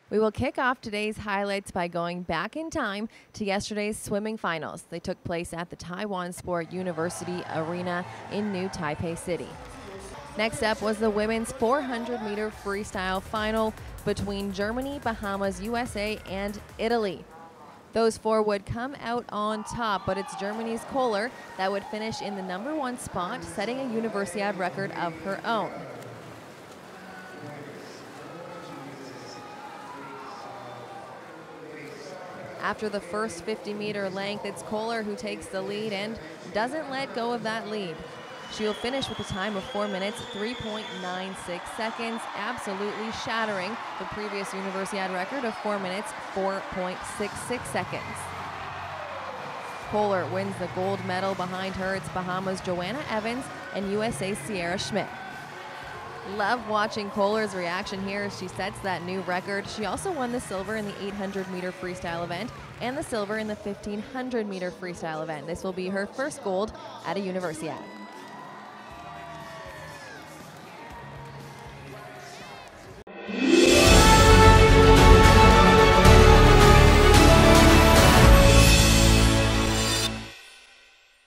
We will kick off today's highlights by going back in time to yesterday's swimming finals. They took place at the Taiwan Sport University Arena in New Taipei City. Next up was the women's 400-meter freestyle final between Germany, Bahamas, USA, and Italy. Those four would come out on top, but it's Germany's Kohler that would finish in the #1 spot, setting a Universiade record of her own. After the first 50-meter length, it's Kohler who takes the lead and doesn't let go of that lead. She'll finish with a time of 4 minutes, 3.96 seconds, absolutely shattering the previous Universiade record of 4 minutes, 4.66 seconds. Kohler wins the gold medal. Behind her, it's Bahamas' Joanna Evans and USA's Sierra Schmidt. Love watching Kohler's reaction here as she sets that new record. She also won the silver in the 800-meter freestyle event and the silver in the 1500-meter freestyle event. This will be her first gold at a Universiade.